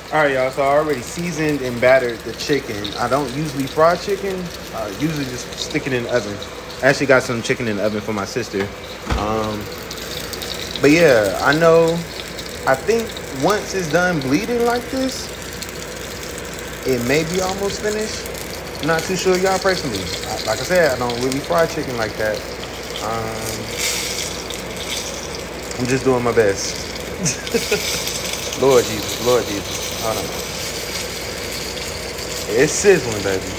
All right, y'all. So I already seasoned and battered the chicken. I don't usually fry chicken. I usually just stick it in the oven. I actually got some chicken in the oven for my sister. Um, but yeah, I know. I think once it's done bleeding like this, it may be almost finished. I'm not too sure, y'all. Personally, like I said, I don't really fry chicken like that. I'm just doing my best. Lord Jesus, Lord Jesus. Hold on. It's sizzling, baby.